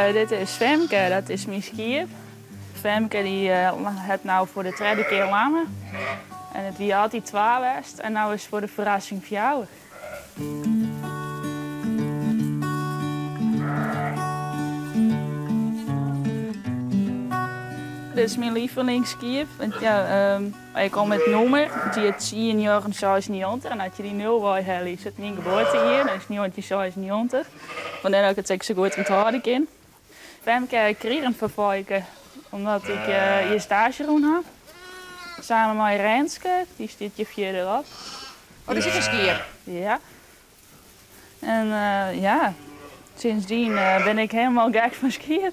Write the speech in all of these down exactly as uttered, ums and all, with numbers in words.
Uh, dit is Femke, dat is mijn skier. Femke die uh, het nou voor de tweede keer lammen. En het wie altijd twee west en nou is voor de verrassing voor jou. Dit is mijn lievelingsskier. Ja, um, ik kom met nummer, die het tien jaar zesennegentig. En als je die nul wil hebben, is het mijn geboorte hier. Dat is negentien zesennegentig. Vandaar dat ik het zo goed onthouden kan. Femke kreeg een vervolgen omdat ik uh, hier stage gedaan heb. Samen met Renske, die zit je verderop. Oh, dat is een skier? Ja. En uh, ja, sindsdien uh, ben ik helemaal gek van skiën.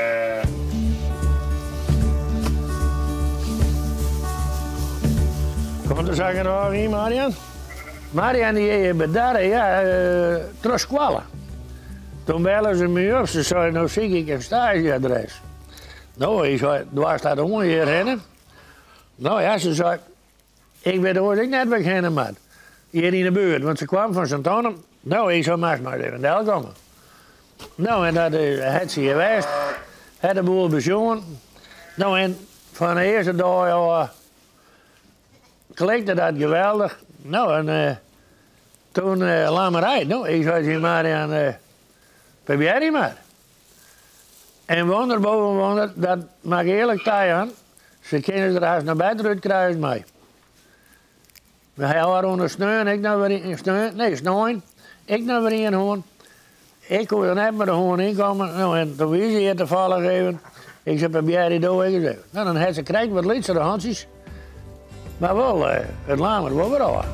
Komt er zeggen nog hier, Marian? Marian die is bij daar, ja, uh, Trosquala. Toen bellen ze me op, ze zeiden, nou zie ik een stageadres. Nou, ik zei, waar staat de jongen hier rennen? Nou ja, ze zei, ik weet hoor ik net beginnen met. Hier in de buurt, want ze kwam van Sint-Annem. Nou, ik zou maar maar even naar komen. Nou, en dat is het hier geweest. Het de boel bezonnen. Nou, en van de eerste dag, ja, klikte dat geweldig. Nou, en uh, toen uh, laat me rijden. Nou, ik zei tegen Marian, uh, probeer die maar. En wonder boven wonder, dat mag ik eerlijk aan. Ze kunnen er haast naar buiten uitkruisen mee. Hij had onder sneeuw, ik naar weer sneeuw, nee, sneeuw. Ik naar weer in hoorn. Ik kon er net met de hoorn inkomen. Nou, en toen wist hij hier te vallen geven. Ik zei, probeer die door. Ik zei, nou, dan heeft ze krijgt wat lietsere handjes. Maar wel, uh, het lamer wel weer al.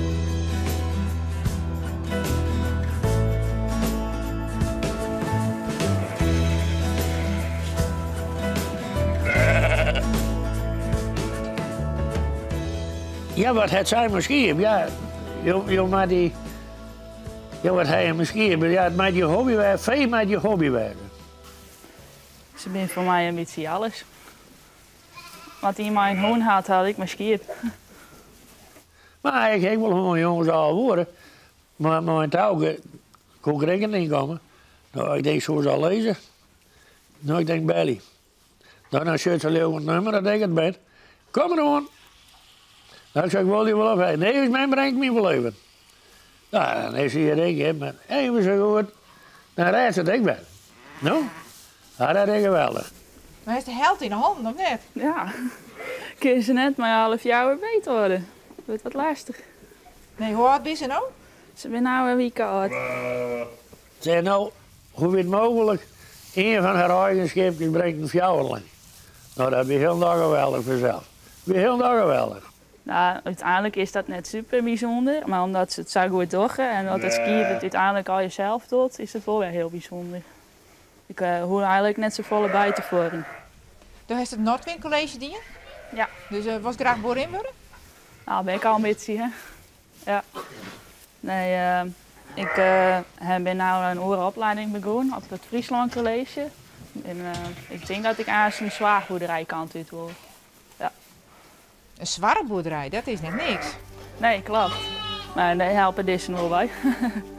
Ja, wat het zijn misschien, ja. Je, je maar die... Ja, wat hij misschien, ja, het maakt je hobby werden, veel maakt je hobby werden. Ze zijn voor mij een beetje alles. Wat hij mijn hoon had, had ik misschien. Maar ik, ik wil gewoon jongens al worden. Maar mijn touw kon ik rekening komen. Nou, ik denk zo zal lezen. Nou, ik denk Belly. Nou, dan zit ze leeuw het nummer, dat ik het ben. Kom er gewoon. Nou, ik zeg, ik wil die wel op. Nee, is mijn brengt me wel even. Nou, dan is hij hier ik, maar even zo goed. Dan rijdt het ik ben. Nou, dat is geweldig. Maar hij is de held in de hand, of net? Ja, kun je ze net maar een half jaar weer beter worden. Dat wordt wat lastig. Nee, hoe oud is ze nou? Ze zijn nou een week oud. Zeg nou, hoe is het mogelijk? Een van haar eigen schipjes brengt een fjouwerling. Nou, dat is heel dag geweldig vanzelf. Dat is heel dag geweldig. Nou, uiteindelijk is dat net super bijzonder, maar omdat ze het zo goed doen en dat het skiën het uiteindelijk al jezelf doet, is het wel weer heel bijzonder. Ik uh, hoor eigenlijk net zo volle buiten voor. Toen heeft het Noordwind College dienen? Ja. Dus uh, was graag boerin worden? Nou, ben ik al een beetje, hè. Ja. Nee, uh, ik uh, ben nou een orenopleiding begonnen op het Friesland College. En uh, ik denk dat ik aan een zwaarboerderijkant uit wil. Ja. Een zware boerderij, dat is net niks. Nee, klopt. Maar daar helpen deze nog bij.